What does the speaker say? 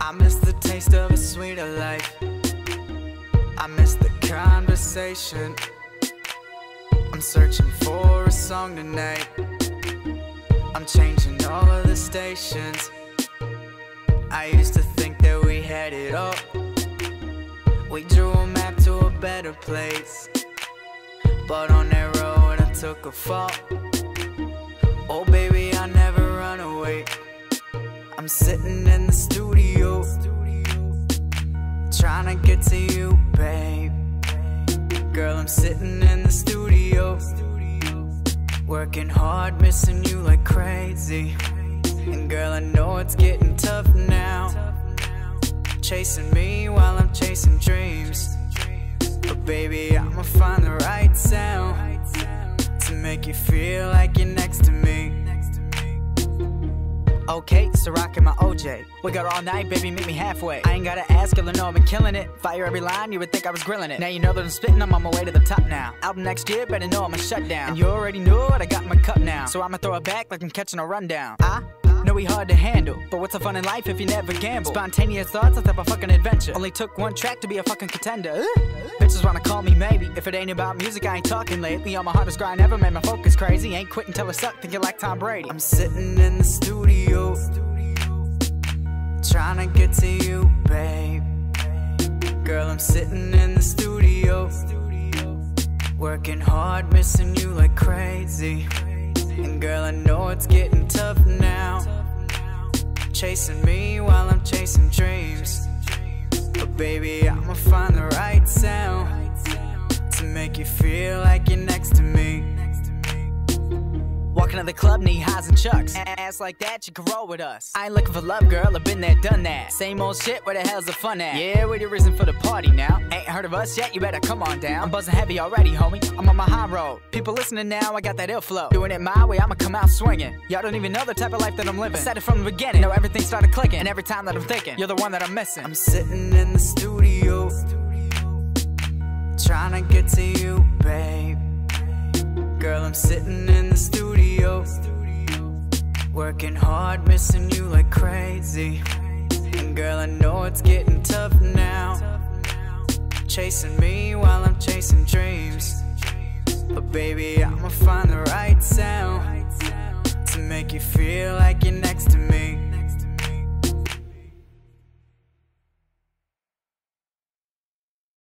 I miss the taste of a sweeter life. I miss the conversation. I'm searching for a song tonight. I'm changing all of the stations. I used to think that we had it all. We drew a map to a better place, but on that road I took a fall. Oh baby, I never run away. I'm sitting in the studio, trying to get to you, babe. Girl, I'm sitting in the studio, working hard, missing you like crazy. And girl, I know it's getting tough now, chasing me while I'm chasing dreams. But baby, I'ma find the right sound to make you feel like you're next to me. Okay, so rockin' my OJ. We got all night, baby, meet me halfway. I ain't gotta ask, girl, I know I've been killing it. Fire every line, you would think I was grilling it. Now you know that I'm spitting, I'm on my way to the top now. Album next year, better know I'ma shut down. And you already knew it, I got my cup now, so I'ma throw it back like I'm catching a rundown. I know we hard to handle, but what's the fun in life if you never gamble? Spontaneous thoughts, let's have a fucking adventure. Only took one track to be a fucking contender. Bitches wanna call me maybe. If it ain't about music, I ain't talking lately. On my hardest grind ever, made my focus crazy. Ain't quitting till I suck, thinking like Tom Brady. I'm sitting in the studio, trying to get to you, babe. Girl, I'm sitting in the studio, working hard, missing you like crazy. And girl, I know it's getting tough now, chasing me while I'm chasing dreams. But baby, I'ma find the right sound to make you feel like you're next to me. Walking to the club, knee highs and chucks. Ass like that, you can roll with us. I ain't looking for love, girl, I've been there, done that. Same old shit, where the hell's the fun at? Yeah, we're the reason for the party now. Ain't heard of us yet, you better come on down. I'm buzzing heavy already, homie, I'm on my high road. People listening now, I got that ill flow. Doing it my way, I'ma come out swinging. Y'all don't even know the type of life that I'm living. I said it from the beginning, know everything started clicking. And every time that I'm thinking, you're the one that I'm missing. I'm sitting in the studio, trying to get to you, babe. Girl, I'm sitting in the studio, working hard, missing you like crazy. And girl, I know it's getting tough now, chasing me while I'm chasing dreams. But baby, I'ma find the right sound to make you feel like you're next to me.